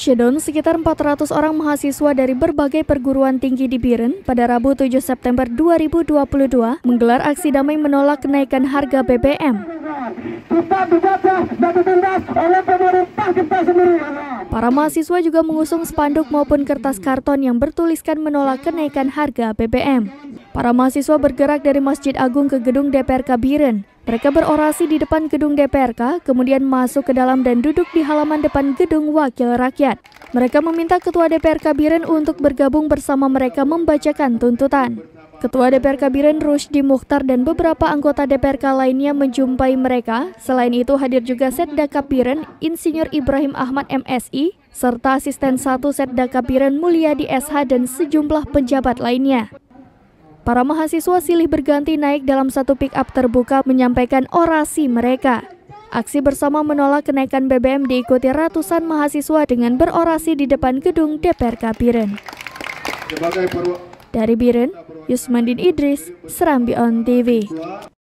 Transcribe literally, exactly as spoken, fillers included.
Syedon, sekitar empat ratus orang mahasiswa dari berbagai perguruan tinggi di Biren pada Rabu tujuh September dua ribu dua puluh dua menggelar aksi damai menolak kenaikan harga B B M. Para mahasiswa juga mengusung spanduk maupun kertas karton yang bertuliskan menolak kenaikan harga B B M. Para mahasiswa bergerak dari Masjid Agung ke gedung D P R K Biren. Mereka berorasi di depan gedung D P R K, kemudian masuk ke dalam dan duduk di halaman depan gedung Wakil Rakyat. Mereka meminta Ketua D P R K Biren untuk bergabung bersama mereka membacakan tuntutan. Ketua D P R K Biren Rusdi Mukhtar dan beberapa anggota D P R K lainnya menjumpai mereka. Selain itu hadir juga Setdakap Biren Insinyur Ibrahim Ahmad M Si, serta asisten satu Setdakap Biren Mulyadi S H dan sejumlah pejabat lainnya. Para mahasiswa silih berganti naik dalam satu pick-up terbuka menyampaikan orasi mereka. Aksi bersama menolak kenaikan B B M diikuti ratusan mahasiswa dengan berorasi di depan gedung D P R K Biren. Dari Biren, Yusmandin Idris, Serambi On T V.